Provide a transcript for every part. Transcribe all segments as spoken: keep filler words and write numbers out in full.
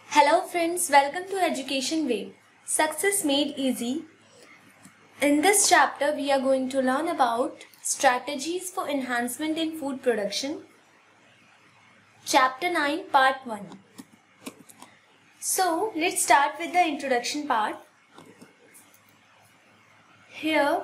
Hello friends, welcome to Educationwave. Success made easy. In this chapter, we are going to learn about strategies for enhancement in food production. Chapter nine, Part one. So, let's start with the introduction part. Here,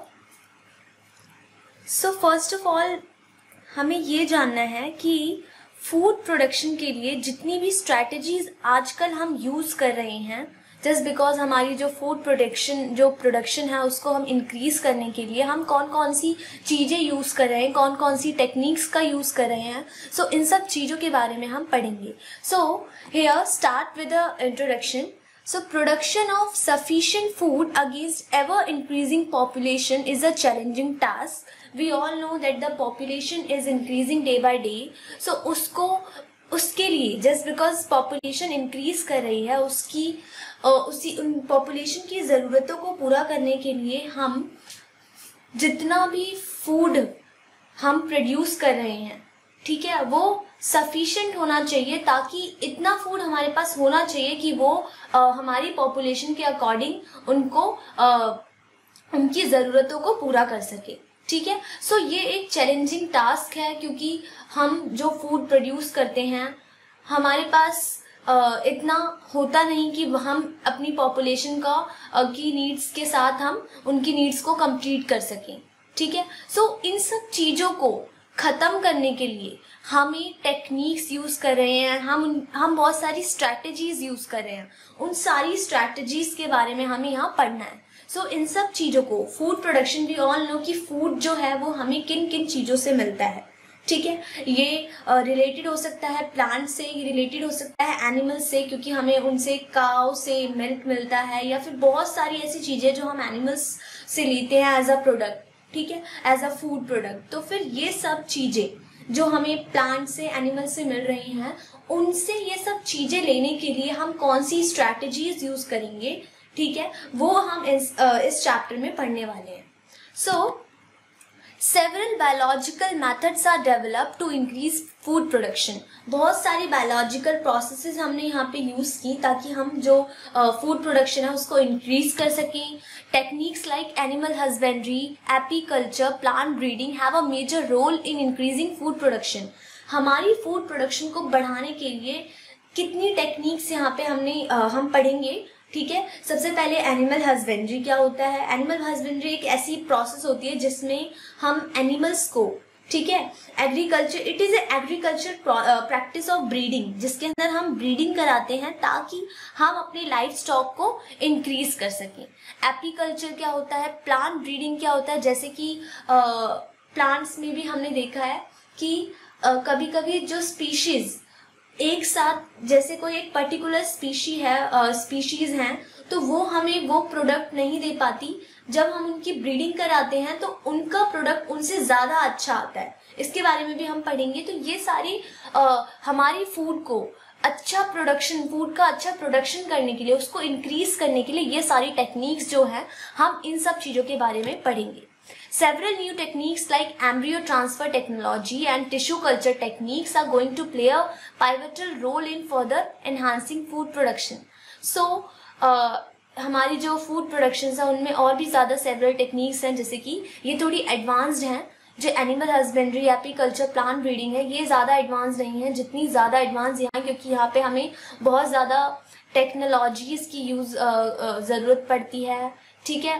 so first of all, हमें ये जानना है कि food production के लिए जितनी भी strategies आजकल हम यूज कर रहे हैं, जस्ट बिकॉज हमारी जो फूड प्रोडक्शन जो प्रोडक्शन है उसको हम इंक्रीज करने के लिए हम कौन कौन सी चीज़ें यूज़ कर रहे हैं, कौन कौन सी टेक्निक्स का यूज़ कर रहे हैं. सो so, इन सब चीज़ों के बारे में हम पढ़ेंगे. So here start with the introduction. So production of sufficient food against ever increasing population is a challenging task. We all know that the population is increasing day by day. So उसको उसके लिए just because population increase कर रही है उसकी उसी उन population की ज़रूरतों को पूरा करने के लिए हम जितना भी food हम produce कर रहे हैं, ठीक है, वो सफिशिएंट होना चाहिए, ताकि इतना फूड हमारे पास होना चाहिए कि वो आ, हमारी पॉपुलेशन के अकॉर्डिंग उनको आ, उनकी ज़रूरतों को पूरा कर सके. ठीक है. सो so, ये एक चैलेंजिंग टास्क है क्योंकि हम जो फूड प्रोड्यूस करते हैं हमारे पास आ, इतना होता नहीं कि हम अपनी पॉपुलेशन का आ, की नीड्स के साथ हम उनकी नीड्स को कंप्लीट कर सकें. ठीक है. सो so, इन सब चीज़ों को ख़त्म करने के लिए हमें टेक्निक्स यूज़ कर रहे हैं, हम हम बहुत सारी स्ट्रैटेजीज़ यूज़ कर रहे हैं. उन सारी स्ट्रैटेजीज़ के बारे में हमें यहाँ पढ़ना है. सो so, इन सब चीज़ों को food production, we all know कि फूड जो है वो हमें किन किन चीज़ों से मिलता है. ठीक है. ये रिलेटेड uh, हो सकता है प्लांट से, ये रिलेटेड हो सकता है एनिमल से, क्योंकि हमें उनसे काउ से मिल्क मिलता है, या फिर बहुत सारी ऐसी चीज़ें जो हम एनिमल्स से लेते हैं एज अ प्रोडक्ट. ठीक है, एज अ फूड प्रोडक्ट. तो फिर ये सब चीज़ें जो हमें प्लांट से, एनिमल से मिल रही हैं, उनसे ये सब चीज़ें लेने के लिए हम कौन सी स्ट्रैटेजीज यूज़ करेंगे, ठीक है, वो हम इस इस चैप्टर में पढ़ने वाले हैं. So several biological methods are developed to increase food production. बहुत सारी बायोलॉजिकल प्रोसेसेस हमने यहाँ पे यूज़ की ताकि हम जो फूड uh, प्रोडक्शन है उसको इंक्रीज कर सकें. Techniques like animal husbandry, apiculture, plant breeding have a major role in increasing food production. हमारी फूड प्रोडक्शन को बढ़ाने के लिए कितनी टेक्निक्स यहाँ पे हमने uh, हम पढ़ेंगे. ठीक है. सबसे पहले एनिमल हस्बेंड्री क्या होता है. एनिमल हस्बेंड्री एक ऐसी प्रोसेस होती है जिसमें हम एनिमल्स को, ठीक है, agriculture, it is agriculture practice of breeding, जिसके अंदर हम ब्रीडिंग कराते हैं ताकि हम अपने लाइफ स्टॉक को इंक्रीज कर सकें. एपीकल्चर क्या होता है, प्लांट ब्रीडिंग क्या होता है, जैसे कि प्लांट्स में भी हमने देखा है कि uh, कभी कभी जो स्पीशीज एक साथ, जैसे कोई एक पर्टिकुलर स्पीशी है स्पीशीज uh, हैं, तो वो हमें वो प्रोडक्ट नहीं दे पाती. जब हम उनकी ब्रीडिंग कराते हैं तो उनका प्रोडक्ट उनसे ज़्यादा अच्छा आता है. इसके बारे में भी हम पढ़ेंगे. तो ये सारी uh, हमारी फूड को अच्छा प्रोडक्शन, फूड का अच्छा प्रोडक्शन करने के लिए, उसको इंक्रीज करने के लिए ये सारी टेक्निक्स जो है हम इन सब चीज़ों के बारे में पढ़ेंगे. Several new techniques like embryo transfer technology and tissue culture techniques are going to play a pivotal role in further enhancing food production. So, uh, हमारी जो फूड प्रोडक्शन है उनमें और भी ज़्यादा सेवरल टेक्निक्स हैं, जैसे कि ये थोड़ी एडवांस्ड हैं. जो animal husbandry, apiculture, plant breeding है, ये ज़्यादा एडवांस नहीं है जितनी ज़्यादा एडवांस यहाँ, क्योंकि यहाँ पे हमें बहुत ज़्यादा टेक्नोलॉजीज़ की यूज़ ज़रूरत पड़ती है. ठीक है.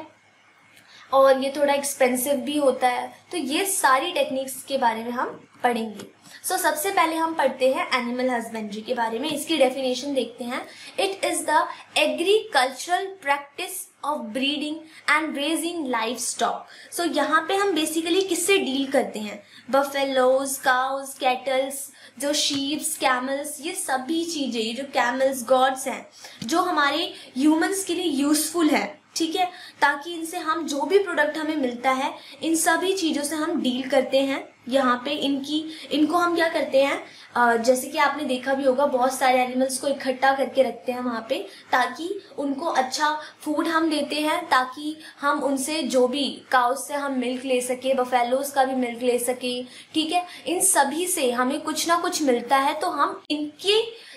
और ये थोड़ा एक्सपेंसिव भी होता है. तो ये सारी टेक्निक्स के बारे में हम पढ़ेंगे. सो so, सबसे पहले हम पढ़ते हैं एनिमल हस्बेंड्री के बारे में. इसकी डेफिनेशन देखते हैं. It is the agricultural practice of breeding and raising livestock. So यहाँ पे हम बेसिकली किससे डील करते हैं, बफेलोज, काउज, कैटल्स, जो शीप्स, कैमल्स, ये सभी चीज़ें, ये जो कैमल्स, गॉड्स हैं, जो हमारे ह्यूमंस के लिए यूजफुल है. ठीक है, ताकि इनसे हम जो भी प्रोडक्ट हमें मिलता है, इन सभी चीज़ों से हम डील करते हैं. यहाँ पे इनकी इनको हम क्या करते हैं, जैसे कि आपने देखा भी होगा, बहुत सारे एनिमल्स को इकट्ठा करके रखते हैं वहाँ पे, ताकि उनको अच्छा फूड हम देते हैं, ताकि हम उनसे जो भी काउस से हम मिल्क ले सके, बफेलोज का भी मिल्क ले सके. ठीक है. इन सभी से हमें कुछ ना कुछ मिलता है, तो हम इनकी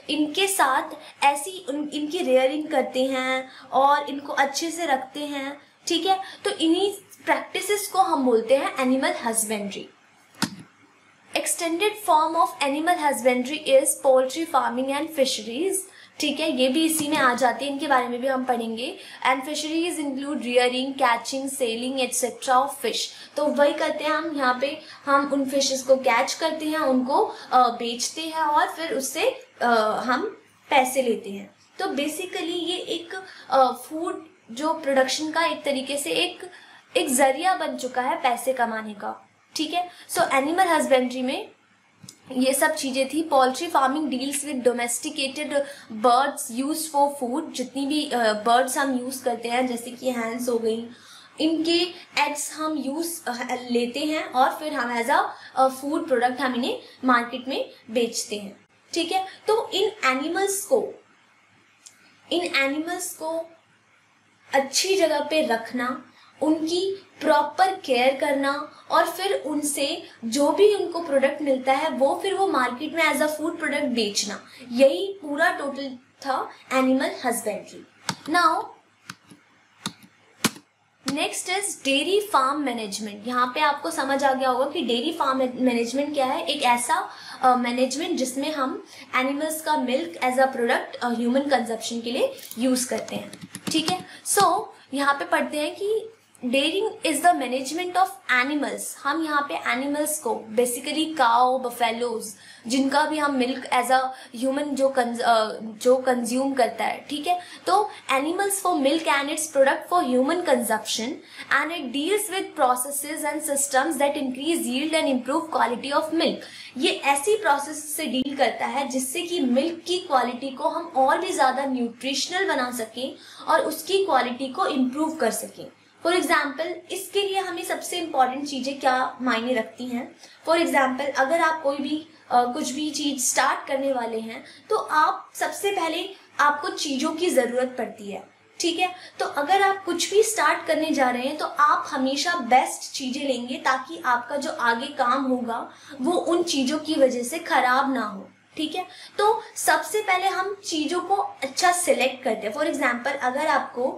इनके साथ ऐसी इनकी रेयरिंग करते हैं और इनको अच्छे से रखते हैं, ठीक है। तो इन्हीं प्रैक्टिसेस को हम बोलते हैं animal husbandry. Extended form of animal husbandry is poultry farming and fisheries, ठीक है, ये भी इसी में आ जाती है, इनके बारे में भी हम पढ़ेंगे। And fisheries include rearing, catching, selling etcetera of fish. तो वही करते हैं हम यहाँ पे, हम उन फिशेस को कैच करते हैं, उनको बेचते हैं और फिर उससे हम पैसे लेते हैं। तो बेसिकली ये एक फूड जो प्रोडक्शन का एक तरीके से एक एक जरिया बन चुका है पैसे कमाने का, ठीक है। सो एनिमल हस्बेंड्री में ये सब चीजें थी। Poultry farming deals with domesticated birds use for food, जितनी भी बर्ड्स हम यूज करते हैं जैसे कि हैंस हो गई, इनके एग्स हम यूज लेते हैं और फिर हम एज अ फूड प्रोडक्ट हम इन्हें मार्केट में बेचते हैं, ठीक है। तो इन एनिमल्स को इन एनिमल्स को अच्छी जगह पे रखना, उनकी प्रॉपर केयर करना और फिर उनसे जो भी उनको प्रोडक्ट मिलता है वो फिर वो मार्केट में एज अ फूड प्रोडक्ट बेचना, यही पूरा टोटल था animal husbandry. Now next is dairy farm management. यहाँ पे आपको समझ आ गया होगा कि डेयरी फार्म मैनेजमेंट क्या है। एक ऐसा मैनेजमेंट uh, जिसमें हम एनिमल्स का milk as a product human consumption के लिए यूज करते हैं, ठीक है। सो so, यहाँ पे पढ़ते हैं कि dairying is the management of animals. हम यहाँ पे एनिमल्स को बेसिकली काउ, बफेलोज, जिनका भी हम मिल्क एज अ ह्यूमन जो कंज, जो कंज्यूम करता है, ठीक है। तो animals for milk and its product for human consumption and it deals with processes and systems that increase yield and improve quality of milk. ये ऐसी प्रोसेस से डील करता है जिससे कि मिल्क की क्वालिटी को हम और भी ज्यादा न्यूट्रिशनल बना सकें और उसकी क्वालिटी को इम्प्रूव कर सकें। फॉर एग्जाम्पल, इसके लिए हमें सबसे इम्पॉर्टेंट चीजें क्या मायने रखती हैं। फॉर एग्जाम्पल, अगर आप कोई भी आ, कुछ भी चीज स्टार्ट करने वाले हैं तो आप सबसे पहले आपको चीजों की जरूरत पड़ती है, ठीक है। तो अगर आप कुछ भी स्टार्ट करने जा रहे हैं तो आप हमेशा बेस्ट चीजें लेंगे ताकि आपका जो आगे काम होगा वो उन चीजों की वजह से खराब ना हो, ठीक है। तो सबसे पहले हम चीजों को अच्छा सिलेक्ट करते हैं। फॉर एग्जाम्पल, अगर आपको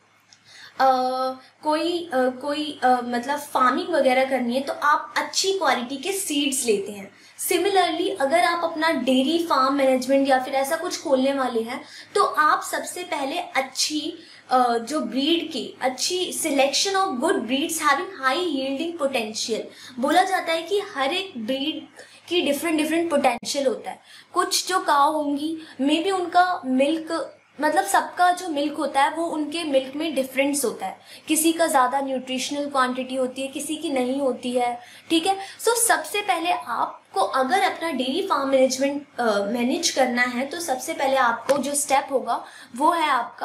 Uh, कोई uh, कोई uh, मतलब फार्मिंग वगैरह करनी है तो आप अच्छी क्वालिटी के सीड्स लेते हैं। सिमिलरली, अगर आप अपना डेयरी फार्म मैनेजमेंट या फिर ऐसा कुछ खोलने वाले हैं तो आप सबसे पहले अच्छी uh, जो ब्रीड की अच्छी selection of good breeds having high yielding potential. बोला जाता है कि हर एक ब्रीड की डिफरेंट डिफरेंट पोटेंशियल होता है। कुछ जो काऊ होंगी मे बी उनका मिल्क मतलब सबका जो मिल्क होता है वो उनके मिल्क में डिफरेंस होता है, किसी का ज्यादा न्यूट्रिशनल क्वांटिटी होती है, किसी की नहीं होती है, ठीक है। सो so, सबसे पहले आपको अगर अपना डेयरी फार्म मैनेजमेंट मैनेज करना है तो सबसे पहले आपको जो स्टेप होगा वो है आपका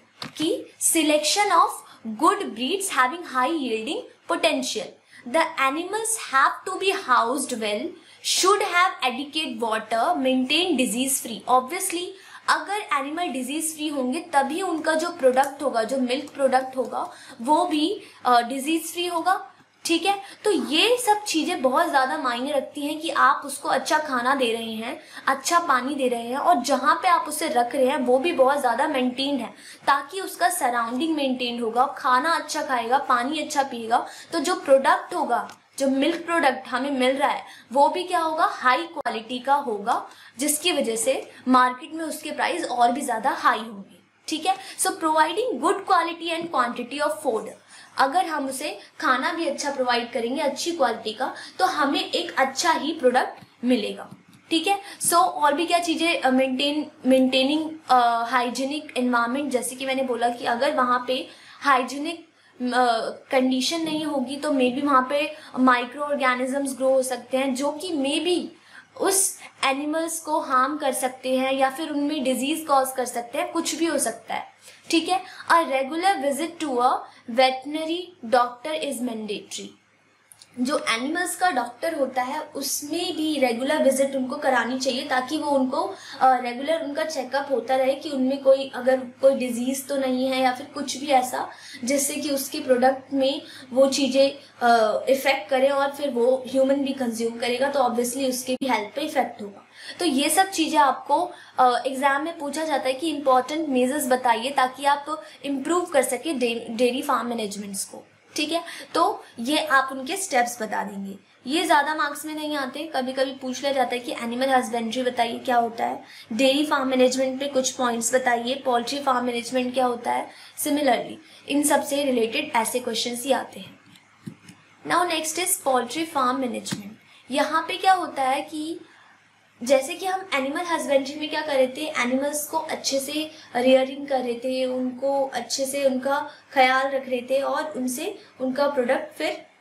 कि selection of good breeds having high yielding potential. The animals have to be housed well, should have adequate water, maintain disease free. Obviously अगर एनिमल डिजीज फ्री होंगे तभी उनका जो प्रोडक्ट होगा, जो मिल्क प्रोडक्ट होगा वो भी डिजीज फ्री होगा, ठीक है। तो ये सब चीजें बहुत ज्यादा मायने रखती हैं कि आप उसको अच्छा खाना दे रहे हैं, अच्छा पानी दे रहे हैं और जहां पे आप उसे रख रहे हैं वो भी बहुत ज्यादा मेंटेन्ड है ताकि उसका सराउंडिंग मेंटेन्ड होगा, खाना अच्छा खाएगा, पानी अच्छा पिएगा, तो जो प्रोडक्ट होगा, जो मिल्क प्रोडक्ट हमें मिल रहा है वो भी क्या होगा, हाई क्वालिटी का होगा, जिसकी वजह से मार्केट में उसके प्राइस और भी ज्यादा हाई होंगे, ठीक है। So providing good quality and quantity of food, अगर हम उसे खाना भी अच्छा प्रोवाइड करेंगे अच्छी क्वालिटी का तो हमें एक अच्छा ही प्रोडक्ट मिलेगा, ठीक है। सो so, और भी क्या चीजें, मेंटेन मेंटेनिंग हाइजीनिक एनवायरनमेंट, जैसे कि मैंने बोला कि अगर वहां पे हाइजीनिक कंडीशन uh, नहीं होगी तो मे बी वहां पे माइक्रो ऑर्गेनिजम्स ग्रो हो सकते हैं जो कि मे बी उस एनिमल्स को हार्म कर सकते हैं या फिर उनमें डिजीज कॉज कर सकते हैं, कुछ भी हो सकता है, ठीक है। A regular visit to a veterinary doctor is mandatory. जो एनिमल्स का डॉक्टर होता है उसमें भी रेगुलर विजिट उनको करानी चाहिए, ताकि वो उनको रेगुलर उनका चेकअप होता रहे कि उनमें कोई अगर कोई डिजीज तो नहीं है या फिर कुछ भी ऐसा जिससे कि उसके प्रोडक्ट में वो चीज़ें इफेक्ट करें और फिर वो ह्यूमन भी कंज्यूम करेगा तो ऑब्वियसली उसके भी हेल्थ पे इफेक्ट होगा। तो ये सब चीज़ें आपको एग्जाम uh, में पूछा जाता है कि इंपॉर्टेंट मेजर्स बताइए ताकि आप इम्प्रूव कर सके डेयरी फार्म मैनेजमेंट्स को। ठीक है, तो ये आप उनके स्टेप्स बता देंगे। ये ज़्यादा मार्क्स में नहीं आते, कभी कभी पूछ लिया जाता है कि एनिमल हस्बेंड्री बताइए क्या होता है, डेयरी फार्म मैनेजमेंट पे कुछ पॉइंट्स बताइए, पोल्ट्री फार्म मैनेजमेंट क्या होता है। सिमिलरली इन सब से रिलेटेड ऐसे क्वेश्चंस ही आते हैं। Now next is poultry farm management. यहाँ पे क्या होता है कि जैसे कि हम एनिमल हस्बेंड्री में क्या कर रहे थे, एनिमल्स को अच्छे से रियरिंग कर रहे थे, उनको अच्छे से उनका ख्याल रख रहे थे और उनसे उनका प्रोडक्ट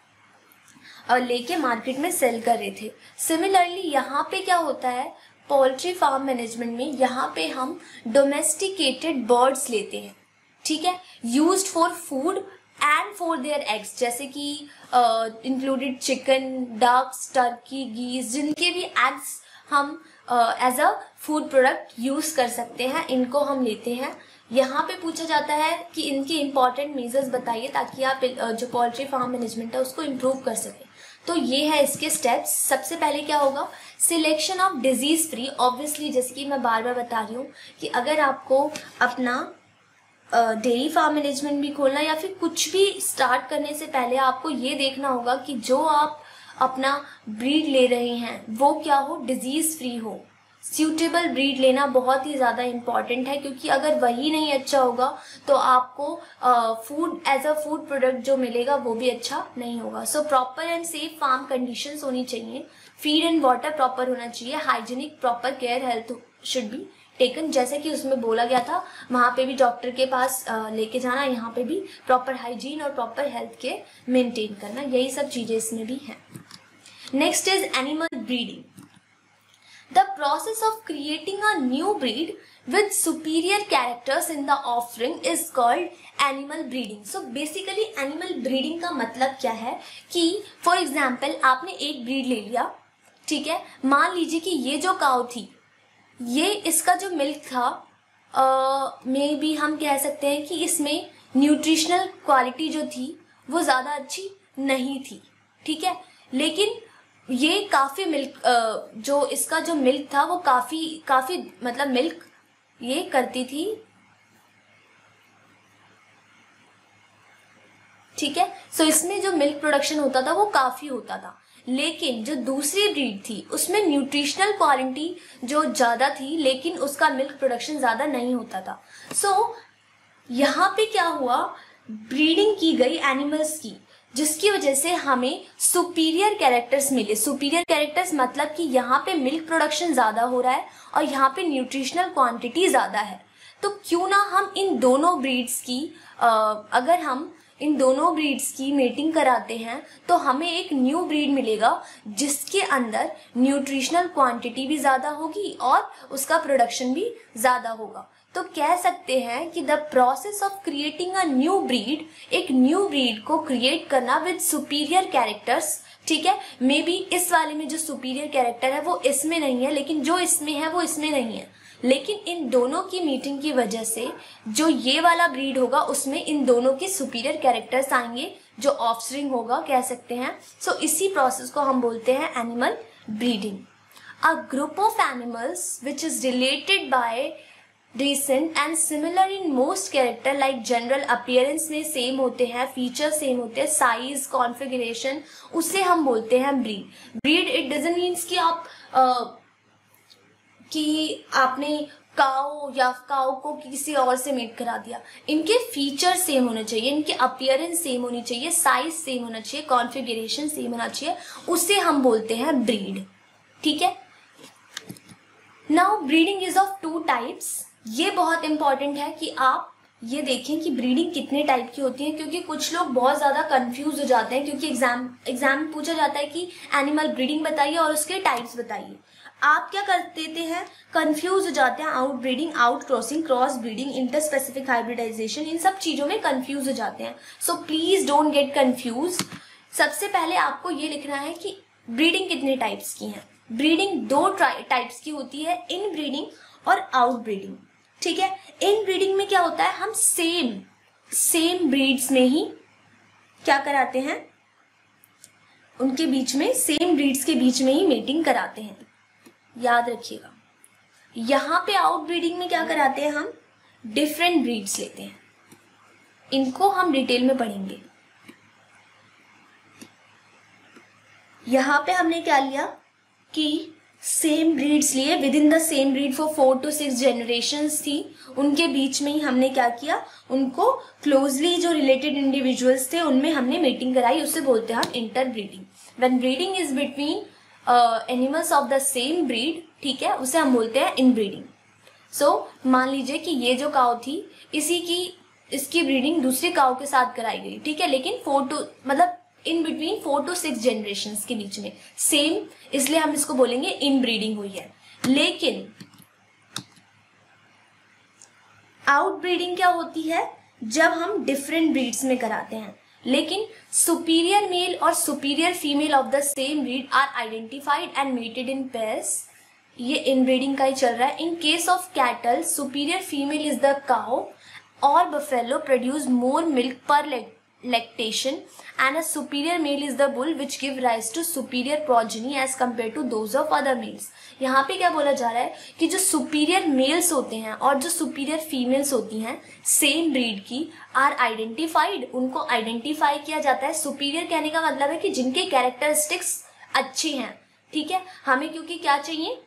फिर लेके मार्केट में सेल कर रहे थे। सिमिलरली यहाँ पे क्या होता है पोल्ट्री फार्म मैनेजमेंट में, यहाँ पे हम डोमेस्टिकेटेड बर्ड्स लेते हैं, ठीक है, used for food and for their eggs, जैसे कि included chicken, ducks, turkey, geese, जिनके भी एग्स हम as a food product use कर सकते हैं, इनको हम लेते हैं। यहाँ पे पूछा जाता है कि इनके इम्पॉर्टेंट मेजर्स बताइए ताकि आप uh, जो पोल्ट्री फार्म मैनेजमेंट है उसको इम्प्रूव कर सकें। तो ये है इसके स्टेप्स। सबसे पहले क्या होगा, selection of disease free. Obviously जैसे कि मैं बार बार बता रही हूँ कि अगर आपको अपना डेयरी फार्म मैनेजमेंट भी खोलना या फिर कुछ भी स्टार्ट करने से पहले आपको ये देखना होगा कि जो आप अपना ब्रीड ले रहे हैं वो क्या हो, डिजीज फ्री हो। सूटेबल ब्रीड लेना बहुत ही ज़्यादा इम्पॉर्टेंट है, क्योंकि अगर वही नहीं अच्छा होगा तो आपको food as a food product जो मिलेगा वो भी अच्छा नहीं होगा। So proper and safe farm conditions होनी चाहिए, फीड एंड वाटर प्रॉपर होना चाहिए, hygienic proper care health should be taken, जैसे कि उसमें बोला गया था वहाँ पे भी डॉक्टर के पास लेके जाना, यहाँ पे भी प्रॉपर हाइजीन और प्रॉपर हेल्थ केयर मेंटेन करना, यही सब चीज़ें इसमें भी हैं। Next is animal breeding. The process of creating a new breed with superior characters in the offspring is called animal breeding. So basically animal breeding का मतलब क्या है कि for example आपने एक breed ले लिया, ठीक है, मान लीजिए कि ये जो काऊ थी, ये इसका जो मिल्क था मे बी हम कह सकते हैं कि इसमें न्यूट्रिशनल क्वालिटी जो थी वो ज़्यादा अच्छी नहीं थी, ठीक है, लेकिन ये काफ़ी मिल्क जो इसका जो मिल्क था वो काफ़ी काफ़ी मतलब मिल्क ये करती थी, ठीक है। सो इसमें जो मिल्क प्रोडक्शन होता था वो काफ़ी होता था, लेकिन जो दूसरी ब्रीड थी उसमें न्यूट्रिशनल क्वालिटी जो ज़्यादा थी लेकिन उसका मिल्क प्रोडक्शन ज़्यादा नहीं होता था। सो so, यहाँ पे क्या हुआ, ब्रीडिंग की गई एनिमल्स की, जिसकी वजह से हमें सुपीरियर कैरेक्टर्स मिले। सुपीरियर कैरेक्टर्स मतलब कि यहाँ पे मिल्क प्रोडक्शन ज़्यादा हो रहा है और यहाँ पे न्यूट्रिशनल क्वांटिटी ज़्यादा है, तो क्यों ना हम इन दोनों ब्रीड्स की आ, अगर हम इन दोनों ब्रीड्स की मेटिंग कराते हैं तो हमें एक न्यू ब्रीड मिलेगा जिसके अंदर न्यूट्रिशनल क्वांटिटी भी ज़्यादा होगी और उसका प्रोडक्शन भी ज़्यादा होगा। तो कह सकते हैं कि the process of creating a new breed, एक न्यू ब्रीड को क्रिएट करना विद सुपीरियर कैरेक्टर्स, ठीक है, मे बी इस वाले में जो सुपीरियर कैरेक्टर है वो इसमें नहीं है, लेकिन जो इसमें है वो इसमें नहीं है, लेकिन इन दोनों की मीटिंग की वजह से जो ये वाला ब्रीड होगा उसमें इन दोनों के सुपीरियर कैरेक्टर्स आएंगे, जो ऑफस्प्रिंग होगा कह सकते हैं। सो so, इसी प्रोसेस को हम बोलते हैं animal breeding. A group of animals which is related by recent and similar in most character like general appearance में सेम होते हैं, फीचर सेम होते हैं, साइज, कॉन्फ़िगरेशन, उसे हम बोलते हैं breed. Breed it doesn't means कि आप uh, कि आपने काऊ या काऊ को किसी और से मेट करा दिया, इनके फीचर सेम होने चाहिए, इनके अपीयरेंस सेम होनी चाहिए, साइज सेम होना चाहिए, कॉन्फ़िगरेशन सेम होना चाहिए, उसे हम बोलते हैं ब्रीड, ठीक है। Now breeding is of two types. ये बहुत इंपॉर्टेंट है कि आप ये देखें कि ब्रीडिंग कितने टाइप की होती है, क्योंकि कुछ लोग बहुत ज़्यादा कंफ्यूज हो जाते हैं, क्योंकि एग्जाम एग्जाम में पूछा जाता है कि एनिमल ब्रीडिंग बताइए और उसके टाइप्स बताइए। आप क्या कर देते हैं, कंफ्यूज हो जाते हैं, outbreeding, outcrossing, cross breeding, interspecific hybridization, इन सब चीज़ों में कंफ्यूज हो जाते हैं। So please don't get confuse. सबसे पहले आपको ये लिखना है कि ब्रीडिंग कितने टाइप्स की है। ब्रीडिंग दो टाइप्स की होती है, इन ब्रीडिंग और आउट ब्रीडिंग। ठीक है, इन ब्रीडिंग में क्या होता है, हम सेम सेम ब्रीड्स में ही क्या कराते हैं, उनके बीच में सेम ब्रीड्स के बीच में ही मेटिंग कराते हैं, याद रखिएगा। यहाँ पे आउट ब्रीडिंग में क्या कराते हैं, हम डिफरेंट ब्रीड्स लेते हैं। इनको हम डिटेल में पढ़ेंगे। यहाँ पे हमने क्या लिया कि सेम ब्रीड्स लिए, within the same breed for four to six generations थी, उनके बीच में ही हमने क्या किया, उनको क्लोजली जो रिलेटेड इंडिविजुअल्स थे उनमें हमने मीटिंग कराई, उससे बोलते हैं हम inter breeding. When breeding is between animals of the same breed, ठीक है, उसे हम बोलते हैं इन ब्रीडिंग। सो मान लीजिए कि ये जो काऊ थी, इसी की इसकी ब्रीडिंग दूसरे काऊ के साथ कराई गई, ठीक है, लेकिन फोर टू मतलब in between four to six generations के बीच में सेम, इसलिए हम इसको बोलेंगे इन ब्रीडिंग हुई है। लेकिन आउट ब्रीडिंग क्या होती है, जब हम डिफरेंट ब्रीड्स में कराते हैं, लेकिन सुपीरियर मेल और superior female of the same breed are identified and mated in pairs, ये इन ब्रीडिंग का ही चल रहा है। In case of cattle, superior female is the cow और buffalo produce more milk per lactation and a superior male is the bull which give rise to superior progeny as compared to those of other males। यहाँ पे क्या बोला जा रहा है कि जो superior males होते हैं और जो superior females होती हैं same breed की are identified, उनको identify किया जाता है। superior कहने का मतलब है कि जिनके characteristics अच्छे हैं, ठीक है, हमें क्योंकि क्या चाहिए,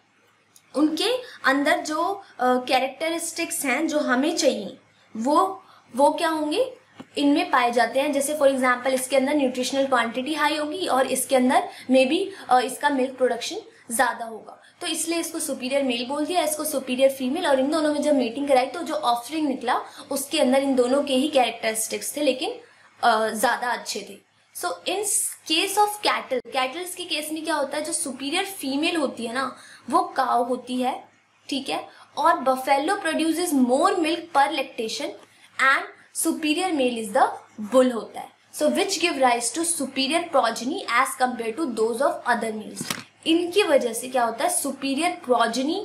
उनके अंदर जो कैरेक्टरिस्टिक्स uh, हैं जो हमें चाहिए वो वो क्या होंगे, इनमें पाए जाते हैं। जैसे फॉर एग्जांपल इसके अंदर न्यूट्रिशनल क्वांटिटी हाई होगी और इसके अंदर मे बी इसका मिल्क प्रोडक्शन ज्यादा होगा, तो इसलिए इसको सुपीरियर मेल बोल दिया, इसको सुपीरियर फीमेल। और इन दोनों में जब मीटिंग कराई तो जो ऑफस्प्रिंग निकला उसके अंदर इन दोनों के ही कैरेक्टरिस्टिक्स थे, लेकिन ज्यादा अच्छे थे। So in case of cattle, cattles के केस में क्या होता है, जो सुपीरियर फीमेल होती है ना वो काउ होती है, ठीक है, और buffalo produces more milk per lactation and superior male is the bull होता है। So which give rise to superior progeny as compare to those of other males. इनकी वजह से क्या होता है, सुपीरियर प्रोजेनी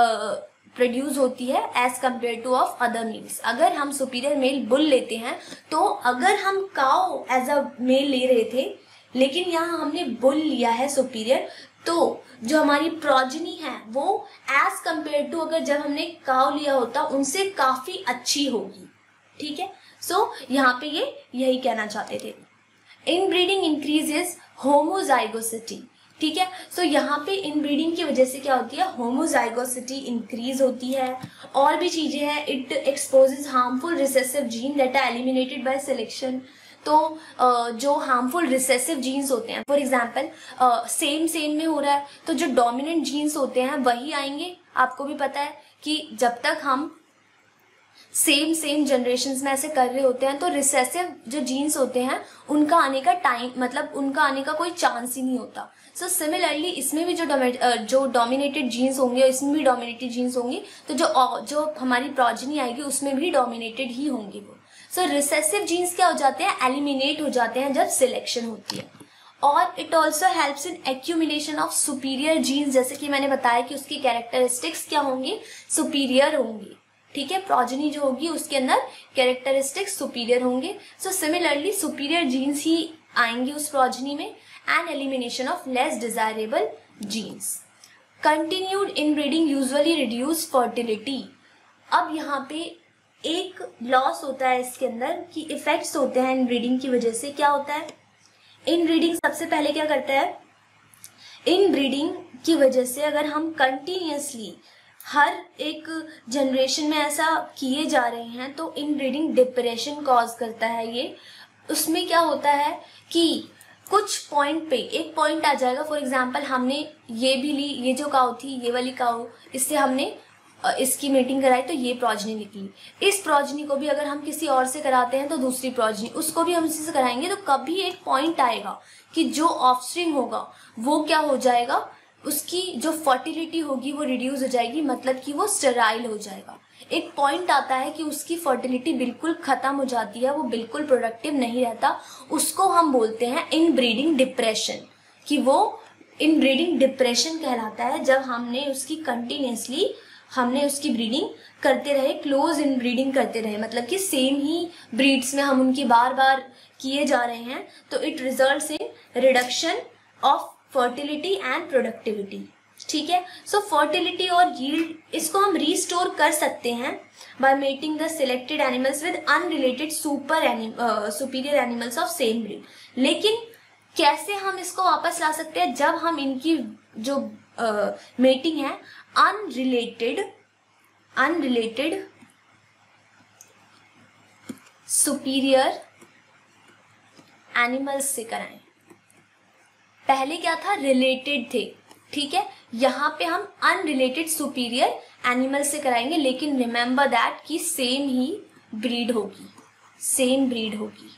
प्रोड्यूस होती है as compare to of other males. अगर हम सुपीरियर मेल बुल लेते हैं तो अगर हम काउ एज अ मेल ले रहे थे लेकिन यहाँ हमने बुल लिया है सुपीरियर, तो जो हमारी प्रोजेनी है वो एज कंपेयर टू अगर जब हमने काउ लिया होता उनसे काफी अच्छी होगी, ठीक है। सो so, यहाँ पे ये यही कहना चाहते थे। इन ब्रीडिंग इंक्रीजेस होमोजाइगोसिटी, ठीक है। सो so, यहाँ पे इन ब्रीडिंग की वजह से क्या होती है, होमोजाइगोसिटी इंक्रीज होती है। और भी चीजें हैं, it exposes harmful recessive gene that are eliminated by selection. तो uh, जो हार्मफुल रिसेसिव जीन्स होते हैं, फॉर एग्जाम्पल सेम सेम में हो रहा है तो जो डोमिनेंट जीन्स होते हैं वही आएंगे। आपको भी पता है कि जब तक हम सेम सेम जनरेशन्स में ऐसे कर रहे होते हैं तो रिसेसिव जो जीन्स होते हैं उनका आने का टाइम मतलब उनका आने का कोई चांस ही नहीं होता। सो सिमिलरली इसमें भी जो जो डोमिनेटेड जीन्स होंगे इसमें भी डोमिनेटेड जीन्स होंगी, तो जो जो हमारी प्रोजेनी आएगी उसमें भी डोमिनेटेड ही होंगी वो। सो रिसेसिव जीन्स क्या हो जाते हैं, एलिमिनेट हो जाते हैं जब सिलेक्शन होती है। और it also helps in accumulation of superior genes, जैसे कि मैंने बताया कि उसकी कैरेक्टरिस्टिक्स क्या होंगी, सुपीरियर होंगी, ठीक है। प्रोजेनी जो होगी उसके अंदर कैरेक्टरिस्टिक्स सुपीरियर होंगे। सो सिमिलरली सुपीरियर जीन्स ही आएंगी उस प्रोजेनी में and elimination of less desirable genes. Continued inbreeding usually reduce fertility. अब यहाँ पे एक लॉस होता है इसके अंदर कि इफेक्ट्स होते हैं इनब्रीडिंग की वजह से। क्या होता है, इनब्रीडिंग सबसे पहले क्या करता है, इनब्रीडिंग की वजह से अगर हम कंटिन्यूअसली हर एक जनरेशन में ऐसा किए जा रहे हैं तो इनब्रीडिंग डिप्रेशन कॉज करता है। ये उसमें क्या होता है कि कुछ पॉइंट पे एक पॉइंट आ जाएगा, फॉर एग्जांपल हमने ये भी ली, ये जो काऊ थी ये वाली काऊ, इससे हमने इसकी मीटिंग कराई तो ये प्रोजेनी निकली। इस प्रोजेनी को भी अगर हम किसी और से कराते हैं तो दूसरी प्रोजेनी, उसको भी हम इसी से कराएंगे, तो कभी एक पॉइंट आएगा कि जो ऑफस्प्रिंग होगा वो क्या हो जाएगा, उसकी जो फर्टिलिटी होगी वो रिड्यूस हो जाएगी, मतलब कि वो स्टेराइल हो जाएगा। एक पॉइंट आता है कि उसकी फर्टिलिटी बिल्कुल खत्म हो जाती है, वो बिल्कुल प्रोडक्टिव नहीं रहता, उसको हम बोलते हैं इनब्रीडिंग डिप्रेशन, कि वो इनब्रीडिंग डिप्रेशन कहलाता है जब हमने उसकी कंटिन्यूसली हमने उसकी ब्रीडिंग करते रहे, क्लोज इन ब्रीडिंग करते रहे, मतलब कि सेम ही ब्रीड्स में हम उनकी बार बार किए जा रहे हैं, तो it results in reduction of fertility and productivity. ठीक है, सो फर्टिलिटी और यील्ड इसको हम रीस्टोर कर सकते हैं by mating the selected animals with unrelated super superior animals of same breed. लेकिन कैसे हम इसको वापस ला सकते हैं? जब हम इनकी जो मेटिंग uh, है अनरिलेटेड अनरिलेटेड सुपीरियर एनिमल्स से कराएं। पहले क्या था? रिलेटेड थे, ठीक है, यहाँ पे हम अनरिलेटेड सुपीरियर एनिमल से कराएंगे, लेकिन रिमेंबर दैट कि सेम ही ब्रीड होगी, सेम ब्रीड होगी।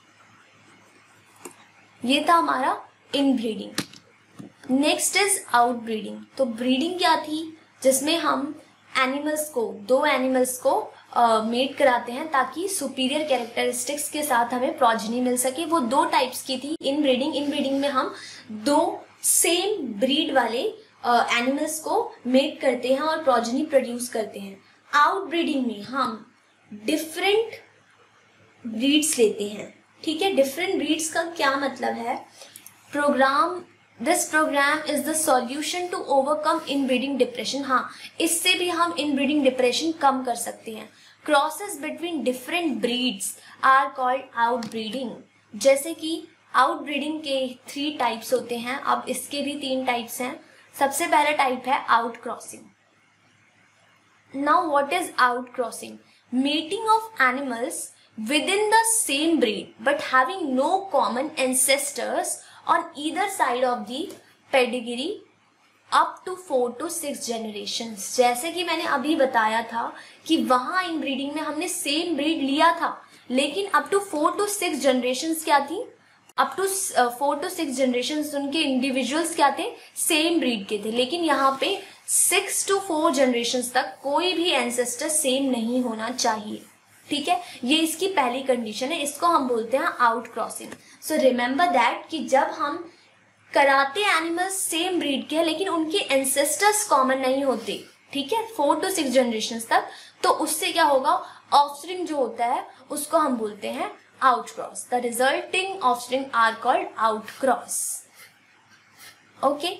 ये था हमारा इनब्रीडिंग। Next is outbreeding. तो ब्रीडिंग क्या थी? जिसमें हम एनिमल्स को, दो एनिमल्स को मेट uh, कराते हैं ताकि सुपीरियर कैरेक्टरिस्टिक्स के साथ हमें प्रोजेनी मिल सके। वो दो टाइप्स की थी इनब्रीडिंग। इनब्रीडिंग में हम दो सेम ब्रीड वाले एनिमल्स uh, को मेट करते हैं और प्रोजेनी प्रोड्यूस करते हैं। आउटब्रीडिंग में हम डिफरेंट ब्रीड्स लेते हैं, ठीक है। डिफरेंट ब्रीड्स का क्या मतलब है? Program this program is the solution to overcome inbreeding depression. हाँ, इससे भी हम इनब्रीडिंग डिप्रेशन कम कर सकते हैं। Crosses between different breeds are called outbreeding. जैसे कि आउटब्रीडिंग के थ्री टाइप्स होते हैं, अब इसके भी तीन टाइप्स हैं। सबसे पहला टाइप है outcrossing. Now what is outcrossing? Mating of animals within the same breed but having no common ancestors on either side of the pedigree up to four to six generations। जैसे कि मैंने अभी बताया था कि वहां inbreeding में हमने सेम ब्रीड लिया था, लेकिन up to four to six generations क्या थी? Up to four to six generations उनके इंडिविजुअल्स क्या थे? सेम ब्रीड के थे। लेकिन यहाँ पे सिक्स टू फोर जनरेशंस तक कोई भी एंसेस्टर सेम नहीं होना चाहिए, ठीक है। ये इसकी पहली कंडीशन है, इसको हम बोलते हैं outcrossing. So remember that कि जब हम कराते एनिमल्स सेम ब्रीड के हैं लेकिन उनके एंसेस्टर्स कॉमन नहीं होते, ठीक है, फोर टू सिक्स जनरेशन तक, तो उससे क्या होगा? ऑफस्प्रिंग जो होता है उसको हम बोलते हैं outcross. The resulting offspring are called outcross. Okay,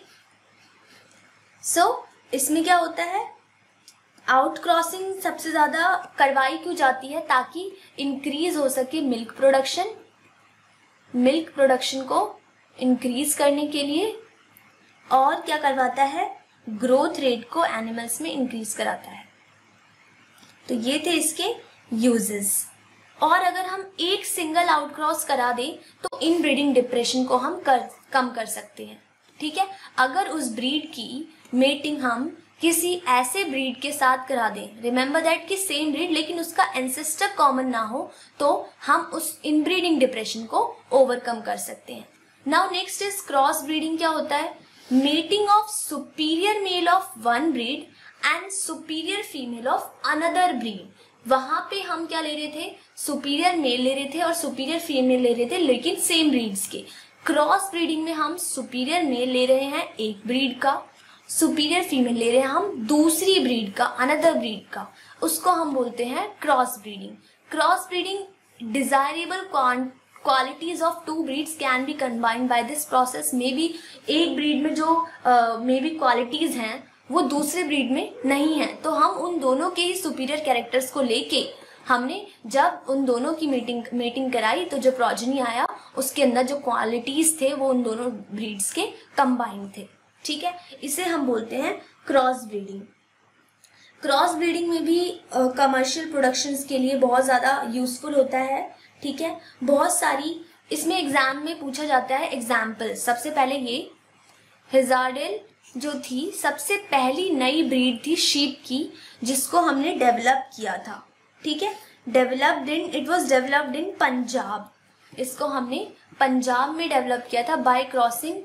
so इसमें क्या होता है? आउट क्रॉसिंग सबसे ज्यादा करवाई क्यों जाती है? ताकि इंक्रीज हो सके मिल्क प्रोडक्शन, मिल्क प्रोडक्शन को इंक्रीज करने के लिए। और क्या करवाता है? ग्रोथ रेट को एनिमल्स में इंक्रीज कराता है। तो ये थे इसके यूजेस। और अगर हम एक सिंगल आउट क्रॉस करा दें तो इनब्रीडिंग डिप्रेशन को हम कर कम कर सकते हैं, ठीक है। अगर उस ब्रीड की मेटिंग हम किसी ऐसे ब्रीड के साथ करा दें, रिमेंबर दैट कि सेम ब्रीड लेकिन उसका एंसेस्टर कॉमन ना हो, तो हम उस इनब्रीडिंग डिप्रेशन को ओवरकम कर सकते हैं। Now next is cross breeding. क्या होता है? Mating of superior male of one breed and superior female of another breed. वहां पे हम क्या ले रहे थे? सुपीरियर मेल ले रहे थे और सुपीरियर फीमेल ले रहे थे, लेकिन सेम ब्रीड्स के। क्रॉस ब्रीडिंग में हम सुपीरियर मेल ले रहे हैं एक ब्रीड का, सुपीरियर फीमेल ले रहे हैं हम दूसरी ब्रीड का, अनदर ब्रीड का, उसको हम बोलते हैं cross breeding. Cross breeding desirable qualities of two breeds can be combined by this process. Maybe एक ब्रीड में जो मे बी क्वालिटीज हैं वो दूसरे ब्रीड में नहीं है, तो हम उन दोनों के ही सुपीरियर कैरेक्टर्स को लेके हमने जब उन दोनों की मीटिंग मीटिंग कराई तो जो प्रोजेनी आया उसके अंदर जो क्वालिटीज थे वो उन दोनों ब्रीड्स के कंबाइंड थे, ठीक है। इसे हम बोलते हैं क्रॉस ब्रीडिंग। क्रॉस ब्रीडिंग में भी कमर्शियल uh, प्रोडक्शंस के लिए बहुत ज़्यादा यूजफुल होता है, ठीक है। बहुत सारी इसमें एग्जाम में पूछा जाता है एग्जाम्पल। सबसे पहले ये हिजार्डेल जो थी सबसे पहली नई ब्रीड थी शीप की जिसको हमने डेवलप किया था, ठीक है। Developed in it was developed in Punjab. इसको हमने पंजाब में डेवलप किया था बाय क्रॉसिंग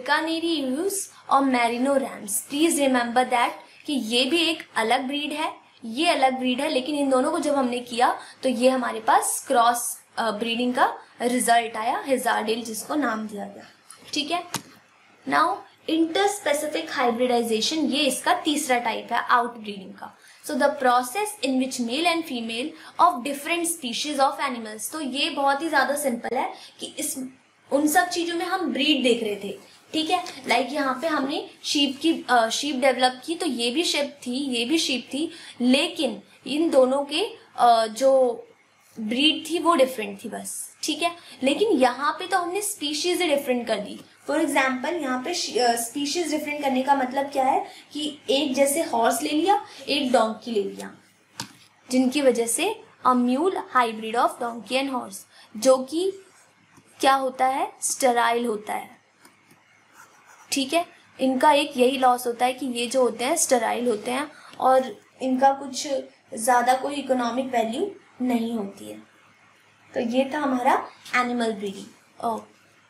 बिकानेरी यूज और merino rams. Please remember that कि ये भी एक अलग ब्रीड है, ये अलग ब्रीड है, लेकिन इन दोनों को जब हमने किया तो ये हमारे पास क्रॉस ब्रीडिंग का रिजल्ट आया, हिजार्डेल जिसको नाम दिया गया। ठीक है, नाउ इंटरस्पेसिफिक हाइब्रिडाइजेशन, ये इसका तीसरा टाइप है आउटब्रीडिंग का। So the process in which male and female of different species of animals. तो ये बहुत ही ज्यादा सिंपल है कि इस उन सब चीजों में हम ब्रीड देख रहे थे। ठीक है, लाइक like यहाँ पे हमने शीप की शीप डेवलप की, तो ये भी शीप थी, ये भी शीप थी, लेकिन इन दोनों के uh, जो ब्रीड थी वो डिफरेंट थी बस। ठीक है, लेकिन यहाँ पे तो हमने स्पीशीज डिफरेंट कर दी। फॉर एग्जाम्पल यहाँ पे स्पीशीज डिफरेंट करने का मतलब क्या है कि एक जैसे हॉर्स ले लिया, एक डोंकी ले लिया, जिनकी वजह से a mule hybrid of donkey and horse, जो कि क्या होता है, स्टेराइल होता है। ठीक है, इनका एक यही लॉस होता है कि ये जो होते हैं स्टेराइल होते हैं और इनका कुछ ज़्यादा कोई इकोनॉमिक वैल्यू नहीं होती है। तो ये था हमारा एनिमल ब्रीडिंग ओ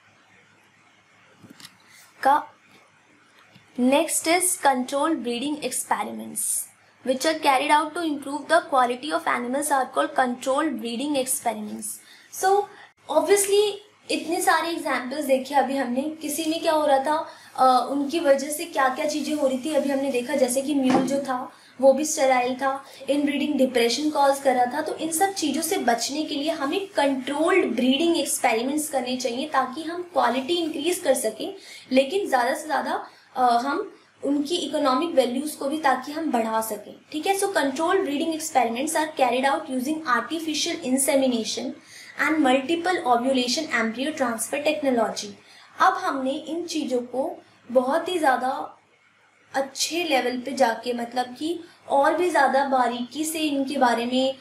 का। Next is control breeding experiments which are carried out to improve the quality of animals are called controlled breeding experiments. So obviously इतने सारे एग्जाम्पल्स देखे अभी हमने, किसी में क्या हो रहा था, आ, उनकी वजह से क्या क्या चीज़ें हो रही थी अभी हमने देखा, जैसे कि म्यूल जो था वो भी स्टेराइल था, इन ब्रीडिंग डिप्रेशन कॉज कर रहा था। तो इन सब चीज़ों से बचने के लिए हमें कंट्रोल्ड ब्रीडिंग एक्सपेरिमेंट्स करने चाहिए ताकि हम क्वालिटी इंक्रीज कर सकें, लेकिन ज़्यादा से ज़्यादा हम उनकी इकोनॉमिक वैल्यूज को भी ताकि हम बढ़ा सकें। ठीक है, so control breeding experiments are carried out using artificial insemination and multiple ovulation embryo transfer technology. अब हमने इन चीज़ों को बहुत ही ज़्यादा अच्छे लेवल पे जाके, मतलब कि और भी ज़्यादा बारीकी से इनके बारे में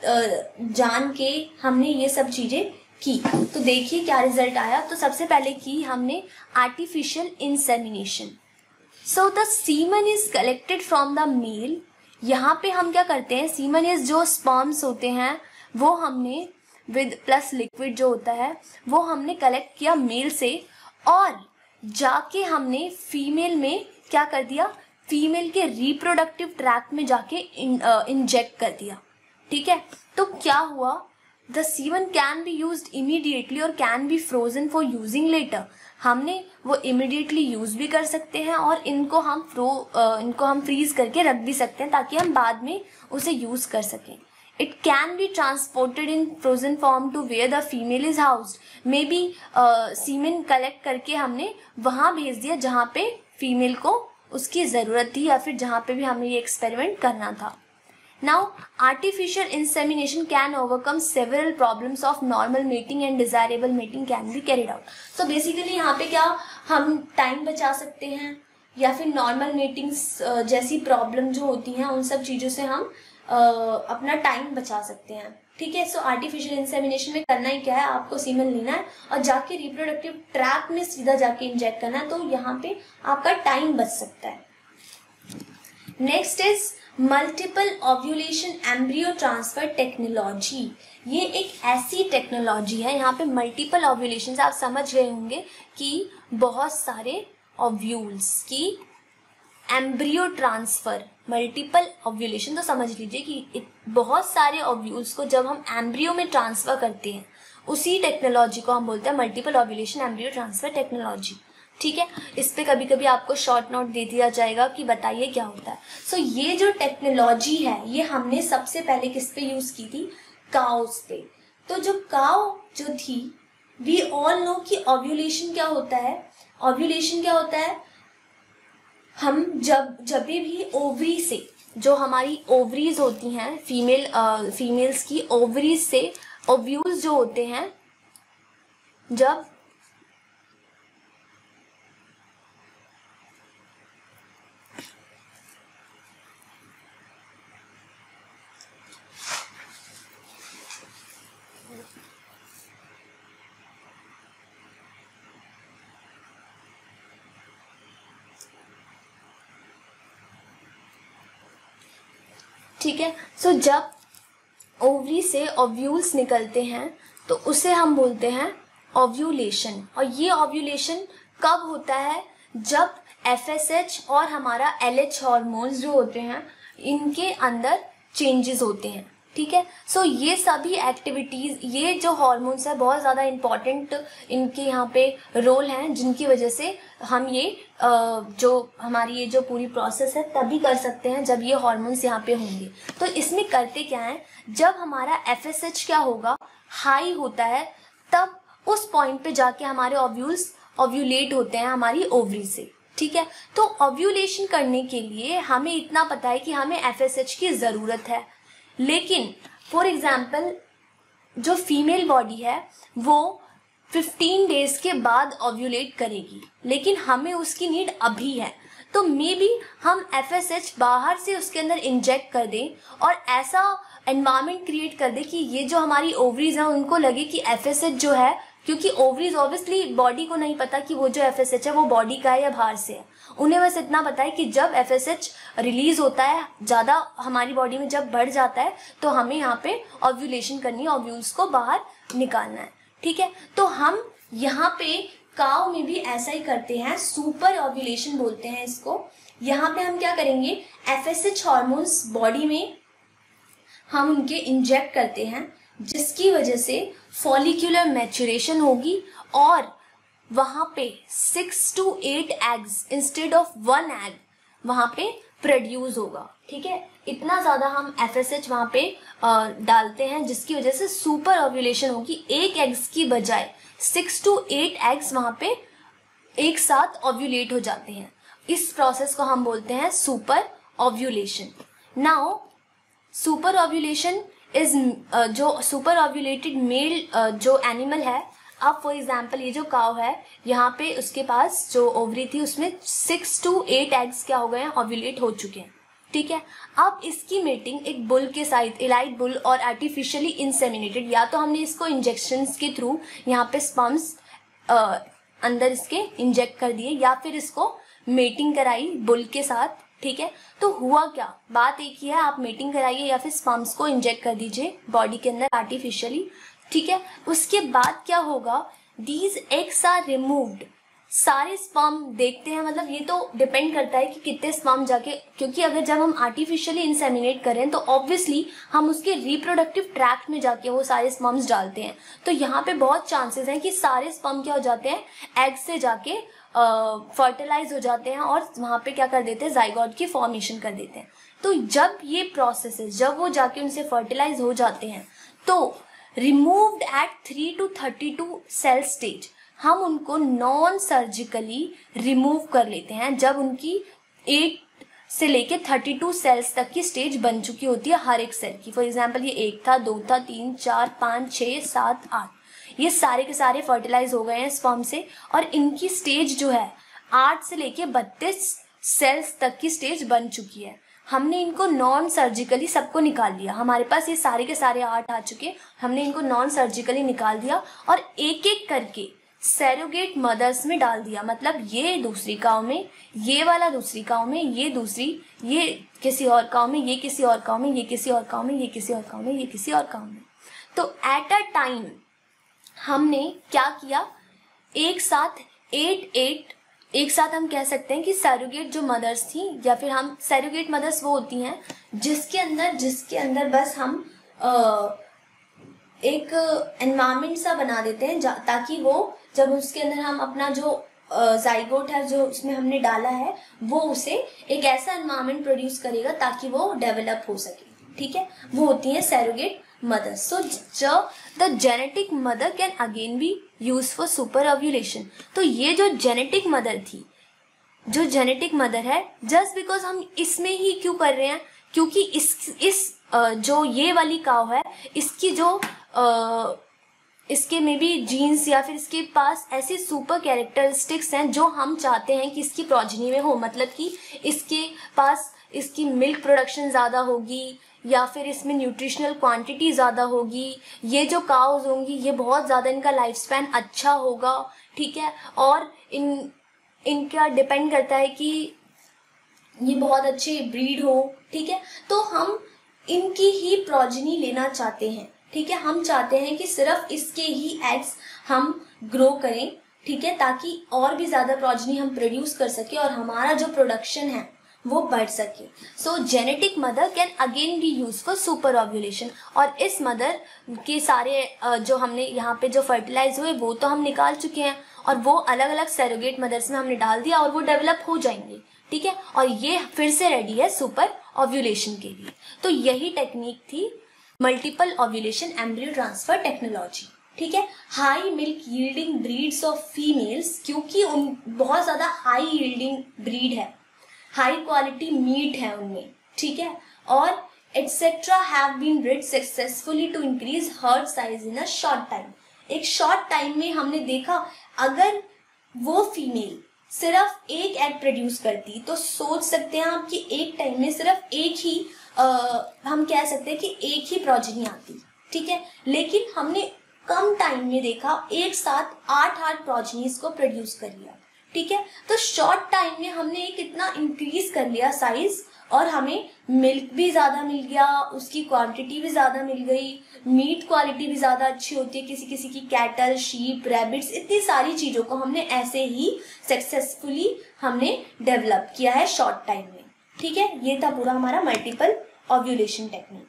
जान के हमने ये सब चीज़ें की। तो देखिए क्या रिजल्ट आया। तो सबसे पहले की हमने artificial insemination. So the semen is collected from the male. यहाँ पे हम क्या करते हैं, सीमन इज जो स्पर्म्स होते हैं वो हमने विद प्लस लिक्विड जो होता है वो हमने कलेक्ट किया मेल से, और जाके हमने फीमेल में क्या कर दिया, फीमेल के रिप्रोडक्टिव ट्रैक्ट में जाके इंजेक्ट कर दिया। ठीक है, तो क्या हुआ, the semen can be used immediately और can be frozen for using later. हमने वो इमिडिएटली यूज भी कर सकते हैं और इनको हम फ्रो uh, इनको हम फ्रीज करके रख भी सकते हैं ताकि हम बाद में उसे यूज कर सकें। It can be transported in frozen form to where the female is housed. Maybe semen collect करके हमने वहाँ भेज दिया जहाँ पे फीमेल को उसकी ज़रूरत थी या फिर जहाँ पे भी हमें ये एक्सपेरिमेंट करना था। Now, artificial insemination can overcome several problems of normal mating and desirable mating can be carried out. So basically यहाँ पे क्या हम टाइम बचा सकते हैं या फिर नॉर्मल मेटिंग्स जैसी प्रॉब्लम जो होती हैं उन सब चीज़ों से हम uh, अपना टाइम बचा सकते हैं। ठीक है, सो आर्टिफिशियल इंसेमिनेशन में करना ही क्या है, आपको सीमन लेना है और जाके रिप्रोडक्टिव ट्रैक में सीधा जाके इंजेक्ट करना है, तो यहाँ पे आपका टाइम बच सकता है। Next is multiple ovulation embryo transfer technology. ये एक ऐसी टेक्नोलॉजी है, यहाँ पे मल्टीपल ओव्यूलेशन आप समझ गए होंगे कि बहुत सारे ओव्यूल्स की एम्ब्रियो ट्रांसफर, मल्टीपल ओव्यूलेशन तो समझ लीजिए कि बहुत सारे ओव्यूल्स को जब हम एम्ब्रियो में ट्रांसफर करते हैं उसी टेक्नोलॉजी को हम बोलते हैं multiple ovulation embryo transfer technology. ठीक है, इस पे कभी कभी आपको शॉर्ट नोट दे दिया जाएगा कि बताइए क्या होता है। सो so, ये जो टेक्नोलॉजी है ये हमने सबसे पहले किस पे यूज की थी, काउस पे। तो जो काउ जो थी, वी ऑल नो कि ओव्यूलेशन क्या होता है। ओव्यूलेशन क्या होता है, हम जब जब भी ओवरी से, जो हमारी ओवरीज होती हैं फीमेल फीमेल्स की ओवरीज से ओव्यूल्स जो होते हैं, जब ठीक है, सो so, जब ओवरी से ओव्यूल्स निकलते हैं तो उसे हम बोलते हैं ओव्यूलेशन। और ये ओव्यूलेशन कब होता है, जब एफ एस एच और हमारा एल एच हार्मोन्स जो होते हैं इनके अंदर चेंजेस होते हैं, ठीक है। सो so, ये सभी एक्टिविटीज, ये जो हॉर्मोन्स है बहुत ज़्यादा इम्पॉर्टेंट इनके यहाँ पे रोल हैं, जिनकी वजह से हम ये जो हमारी ये जो पूरी प्रोसेस है तभी कर सकते हैं जब ये हॉर्मोन्स यहाँ पे होंगे। तो इसमें करते क्या है, जब हमारा एफ एस एच क्या होगा, हाई होता है, तब उस पॉइंट पे जाके हमारे ओव्यूल्स ओव्यूलेट होते हैं हमारी ओवरी से, ठीक है। तो ओव्यूलेशन करने के लिए हमें इतना पता है कि हमें एफ एस एच की ज़रूरत है, लेकिन फॉर एग्जाम्पल जो फीमेल बॉडी है वो फिफ्टीन डेज के बाद ओव्यूलेट करेगी, लेकिन हमें उसकी नीड अभी है। तो मे बी हम एफ एस एच बाहर से उसके अंदर इंजेक्ट कर दें और ऐसा एनवायरनमेंट क्रिएट कर दे कि ये जो हमारी ओवरीज हैं उनको लगे कि एफ एस एच जो है, क्योंकि ओवरीज ऑब्वियसली बॉडी को नहीं पता कि वो जो एफ एस एच है वो बॉडी का है या बाहर से है, उन्हें बस इतना पता है कि जब एफ एस एच रिलीज होता है, ज़्यादा हमारी बॉडी में जब बढ़ जाता है तो हमें यहाँ पे ओव्यूलेशन करनी है, ओव्यूल्स को बाहर निकालना है, ठीक है। तो हम यहाँ पे काऊ में भी ऐसा ही करते हैं, सुपर ओव्यूलेशन बोलते हैं इसको। यहाँ पे हम क्या करेंगे, F S H hormones body में हम उनके इंजेक्ट करते हैं, जिसकी वजह से फॉलिक्यूलर मैच्योरेशन होगी और वहाँ पे six to eight eggs instead of one egg वहाँ पे प्रोड्यूस होगा, ठीक है। इतना ज़्यादा हम एफ एस एच वहाँ पे आ, डालते हैं, जिसकी वजह से सुपर ओव्यूलेशन होगी। एक एग्स की बजाय सिक्स टू एट एग्स वहाँ पे एक साथ ओव्यूलेट हो जाते हैं। इस प्रोसेस को हम बोलते हैं super ovulation. Now super ovulation is जो सुपर ओव्यूलेटेड मेल जो एनिमल है, अब फॉर एग्जाम्पल ये जो काव है, यहाँ पे उसके पास जो ओवरी थी उसमें सिक्स टू एट एग्स क्या हो गए हैं, ओव्यूलेट हो चुके हैं, ठीक है। अब इसकी मेटिंग एक बुल के साथ, एलाइट बुल और आर्टिफिशियली इंसेमिनेटेड, या तो हमने इसको इंजेक्शंस के थ्रू यहाँ पे स्पर्म्स अंदर इसके इंजेक्ट कर दिए, या फिर इसको मेटिंग कराई बुल के साथ, ठीक है। तो हुआ क्या, बात एक ही है, आप मेटिंग कराइए या फिर स्पर्म्स को इंजेक्ट कर दीजिए बॉडी के अंदर आर्टिफिशियली, ठीक है। उसके बाद क्या होगा, दीज एग्स आर रिमूव्ड, सारे स्पर्म देखते हैं, मतलब ये तो डिपेंड करता है कि कितने स्पर्म जाके, क्योंकि अगर जब हम आर्टिफिशियली इंसेमिनेट करें तो ऑब्वियससली हम उसके रिप्रोडक्टिव ट्रैक्ट में जाके वो सारे स्पर्म्स डालते हैं। तो यहाँ पे बहुत चांसेस हैं कि सारे स्पर्म क्या हो जाते हैं, एग से जाके फर्टिलाइज uh, हो जाते हैं और वहाँ पे क्या कर देते हैं, जाइगोट की फॉर्मेशन कर देते हैं। तो जब ये प्रोसेस है, जब वो जाके उनसे फर्टिलाइज हो जाते हैं, तो removed at three to thirty two cell stage हम उनको नॉन सर्जिकली रिमूव कर लेते हैं, जब उनकी एट से लेके थर्टी टू सेल्स तक की स्टेज बन चुकी होती है हर एक सेल की। फॉर एग्जाम्पल ये एक था, दो था, तीन, चार, पाँच, छः, सात, आठ, ये सारे के सारे फर्टिलाइज हो गए हैं स्पर्म से, और इनकी स्टेज जो है आठ से लेके बत्तीस सेल्स तक की स्टेज बन चुकी है। हमने इनको नॉन सर्जिकली सबको निकाल लिया, हमारे पास ये सारे के सारे आठ आ चुके, हमने इनको नॉन सर्जिकली निकाल दिया और एक एक करके सैरोगेट मदर्स में डाल दिया। मतलब ये दूसरी काऊ में, ये वाला दूसरी काऊ में, ये दूसरी, ये किसी और काऊ में, ये किसी और काऊ में, ये किसी और काऊ में, ये किसी और काऊ में, ये किसी और काऊ में। तो एट अ टाइम हमने क्या किया, एक साथ एट एट एक साथ हम कह सकते हैं कि सैरोगेट जो मदर्स थी, या फिर हम सैरोगेट मदर्स वो होती हैं जिसके अंदर जिसके अंदर बस हम आ, एक एनवायरनमेंट सा बना देते हैं, ताकि वो जब उसके अंदर हम अपना जो जाइगोट है जो उसमें हमने डाला है, वो उसे एक ऐसा एनवायरनमेंट प्रोड्यूस करेगा ताकि वो डेवलप हो सके, ठीक है। वो होती है surrogate mothers. So the genetic mother can again be use for super ovulation. तो ये जो जेनेटिक मदर थी, जो जेनेटिक मदर है, जस्ट बिकॉज हम इसमें ही क्यों कर रहे हैं, क्योंकि इस इस जो ये वाली काव है, इसकी जो Uh, इसके में भी जीन्स या फिर इसके पास ऐसे सुपर कैरेक्टरिस्टिक्स हैं जो हम चाहते हैं कि इसकी प्रोजनी में हो। मतलब कि इसके पास इसकी मिल्क प्रोडक्शन ज़्यादा होगी, या फिर इसमें न्यूट्रिशनल क्वांटिटी ज़्यादा होगी, ये जो काउज होंगी ये बहुत ज़्यादा, इनका लाइफ स्पैन अच्छा होगा, ठीक है। और इन इनका डिपेंड करता है कि ये बहुत अच्छे ब्रीड हो, ठीक है। तो हम इनकी ही प्रोजनी लेना चाहते हैं, ठीक है। हम चाहते हैं कि सिर्फ इसके ही एग्स हम ग्रो करें, ठीक है, ताकि और भी ज़्यादा प्रोजनी हम प्रोड्यूस कर सके और हमारा जो प्रोडक्शन है वो बढ़ सके। So genetic mother can again be use for super ovulation. और इस मदर के सारे जो हमने यहाँ पे जो फर्टिलाइज हुए वो तो हम निकाल चुके हैं, और वो अलग अलग सरोगेट मदर्स में हमने डाल दिया और वो डेवलप हो जाएंगे, ठीक है। और ये फिर से रेडी है सुपर ओव्यूलेशन के लिए। तो यही टेक्निक थी multiple ovulation embryo transfer technology, ठीक है। High milk yielding breeds of females, क्योंकि उन बहुत ज्यादा हाई यील्डिंग ब्रीड है, हाई क्वालिटी मीट है उनमें, ठीक है, और etcetera have been breed successfully to increase herd size in a short time. एक शॉर्ट टाइम में हमने देखा अगर वो फीमेल सिर्फ एक एग प्रोड्यूस करती तो सोच सकते हैं आप कि एक टाइम में सिर्फ एक ही आ, हम कह सकते हैं कि एक ही प्रोजेनी आती, ठीक है। लेकिन हमने कम टाइम में देखा एक साथ आठ आठ प्रोजेनीज को प्रोड्यूस कर लिया, ठीक है। तो शॉर्ट टाइम में हमने कितना इंक्रीज कर लिया साइज, और हमें मिल्क भी ज्यादा मिल गया, उसकी क्वांटिटी भी ज्यादा मिल गई, मीट क्वालिटी भी ज्यादा अच्छी होती है किसी किसी की, कैटल, शीप, रैबिट्स, इतनी सारी चीजों को हमने ऐसे ही सक्सेसफुली हमने डेवलप किया है शॉर्ट टाइम में, ठीक है। ये था पूरा हमारा multiple ovulation technique.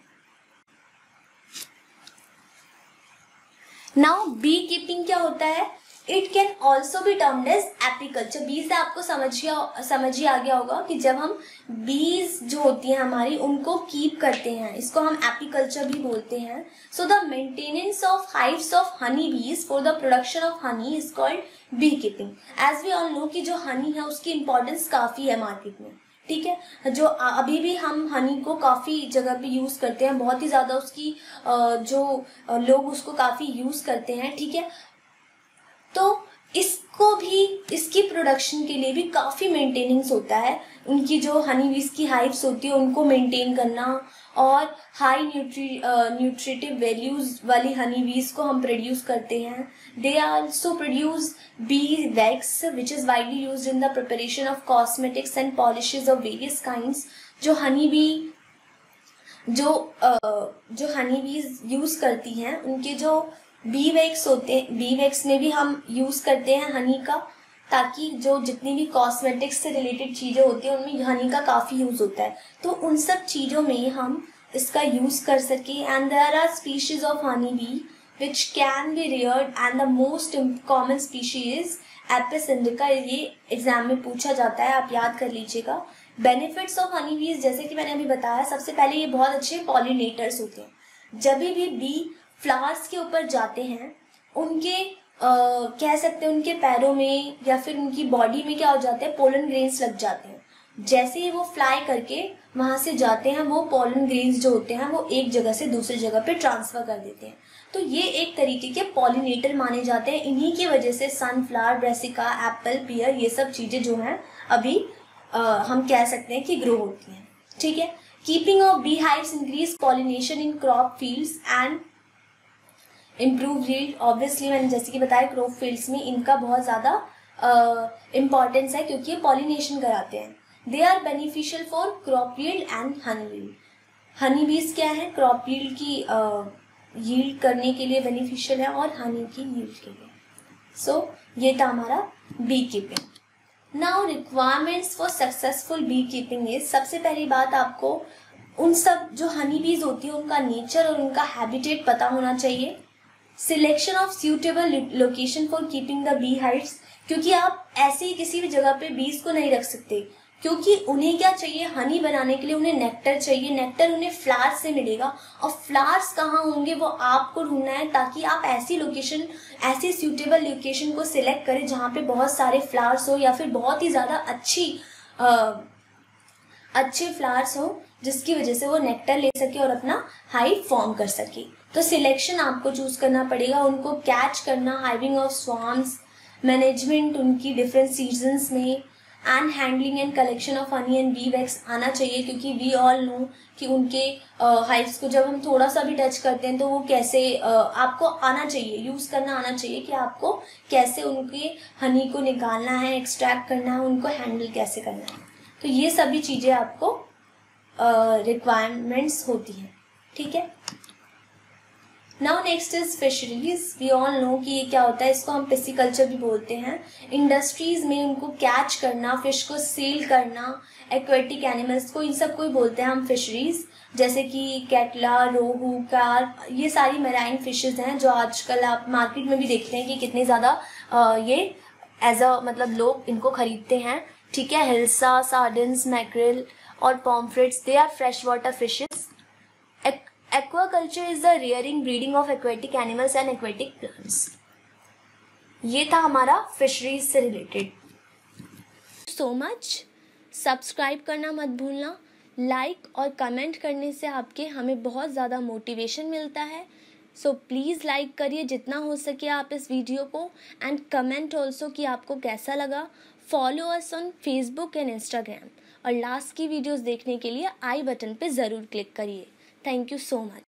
Now bee keeping क्या होता है? It can also be termed as apiculture. Bee से आपको समझ गया समझ ही आ गया होगा कि जब हम बीज जो होती हैं हमारी उनको कीप करते हैं, इसको हम एपीकल्चर भी बोलते हैं। So the maintenance of hives of honey bees for the production of honey is called bee keeping. As we all know कि जो हनी है उसकी इंपॉर्टेंस काफी है मार्केट में, ठीक है। जो अभी भी हम हनी को काफी जगह पे यूज करते हैं, बहुत ही ज्यादा उसकी जो लोग उसको काफी यूज करते हैं, ठीक है। तो इसको भी, इसकी प्रोडक्शन के लिए भी काफी मेंटेनेंस होता है। उनकी जो हनी बीज की हाइव्स होती है उनको मेंटेन करना, और हाई न्यूट्री न्यूट्रिटिव वैल्यूज वाली हनी बीज को हम प्रोड्यूस करते हैं। They also produce bee wax which is widely used in the preparation of cosmetics and polishes of various kinds. जो हनी बी जो uh, जो हनी बीज यूज करती हैं उनके जो बी वैक्स होते हैं, बी वैक्स में भी हम यूज करते हैं हनी का, ताकि जो जितनी भी कॉस्मेटिक्स से रिलेटेड चीजें होती हैं उनमें हनी का काफी यूज होता है। तो उन सब चीजों में हम इसका यूज कर सके। And there are species of honey bee which can be reared and the most common species apis indica. ये एग्जाम में पूछा जाता है, आप याद कर लीजिएगा। बेनिफिट्स ऑफ हनी बीज, जैसे कि मैंने अभी बताया, सबसे पहले ये बहुत अच्छे पॉलिनेटर्स होते हैं। जब भी बी फ्लावर्स के ऊपर जाते हैं उनके आ, कह सकते हैं उनके पैरों में या फिर उनकी बॉडी में क्या हो जाते हैं, पोलन ग्रेन्स लग जाते हैं। जैसे ही वो फ्लाई करके वहां से जाते हैं, वो पोलन ग्रेन्स जो होते हैं वो एक जगह से दूसरी जगह पे ट्रांसफर कर देते हैं। तो ये एक तरीके के पॉलिनेटर माने जाते हैं। इन्हीं की वजह से सनफ्लावर, ब्रेसिका, एप्पल, पियर, ये सब चीजें जो हैं अभी आ, हम कह सकते हैं कि ग्रो होती हैं, ठीक है। Keeping of bee hives increase pollination in crop fields and improve yield. Obviously मैंने जैसे कि बताया क्रॉप फील्ड्स में इनका बहुत ज़्यादा इम्पॉर्टेंस है क्योंकि ये पॉलिनेशन कराते हैं। They are beneficial for crop yield and honey yield. Honey bees क्या है, क्रॉप यील्ड की यील्ड uh, करने के लिए बेनिफिशियल है और हनी की यील्ड के लिए। सो so, ये था हमारा bee keeping. Now requirements for successful bee keeping is, सबसे पहली बात आपको उन सब जो हनी बीज होती है उनका नेचर और उनका हैबिटेट पता होना चाहिए। Selection of suitable location for keeping the bee hives, क्योंकि आप ऐसे ही किसी भी जगह पे बीज को नहीं रख सकते, क्योंकि उन्हें क्या चाहिए, हनी बनाने के लिए उन्हें नेक्टर चाहिए। नेक्टर उन्हें फ्लावर्स से मिलेगा और फ्लावर्स कहाँ होंगे वो आपको ढूंढना है, ताकि आप ऐसी लोकेशन, ऐसी सूटेबल लोकेशन को सिलेक्ट करें जहाँ पे बहुत सारे फ्लावर्स हो या फिर बहुत ही ज़्यादा अच्छी आ, अच्छे फ्लावर्स हो, जिसकी वजह से वो नेक्टर ले सके और अपना हाइव फॉर्म कर सके। तो सिलेक्शन आपको चूज करना पड़ेगा, उनको कैच करना, हाइविंग ऑफ स्वार्म्स, मैनेजमेंट उनकी डिफरेंट सीजन्स में, and handling and collection of honey and bee wax आना चाहिए, क्योंकि वी ऑल नो कि उनके हाइव्स को जब हम थोड़ा सा भी टच करते हैं तो वो कैसे uh, आपको आना चाहिए, यूज करना आना चाहिए कि आपको कैसे उनके हनी को निकालना है, एक्सट्रैक्ट करना है, उनको हैंडल कैसे करना है। तो ये सभी चीजें आपको रिक्वायरमेंट्स uh, होती हैं, ठीक है। Now next is fisheries. We all know कि ये क्या होता है, इसको हम पिसिकल्चर भी बोलते हैं। इंडस्ट्रीज में उनको कैच करना, फिश को सेल करना, एक्वेटिक एनिमल्स को, इन सब को ही बोलते हैं हम फिशरीज। जैसे कि कैटला, रोहू, कार्प, ये सारी मैराइन फिशेज हैं जो आजकल आप मार्केट में भी देखते हैं कि कितने ज़्यादा ये एज अ मतलब लोग इनको खरीदते हैं। ठीक है, हिल्सा, सार्डिन्स, मैक्रिल और pomfrets, they are fresh water fishes. Aquaculture is the rearing breeding of aquatic animals and aquatic plants. ये था हमारा फिशरीज से रिलेटेड। So much. सब्सक्राइब करना मत भूलना। लाइक और कमेंट करने से आपके हमें बहुत ज़्यादा मोटिवेशन मिलता है। सो प्लीज़ लाइक करिए जितना हो सके आप इस वीडियो को, एंड कमेंट ऑल्सो कि आपको कैसा लगा। Follow us on Facebook and Instagram, और लास्ट की वीडियोस देखने के लिए आई बटन पे ज़रूर क्लिक करिए। Thank you so much.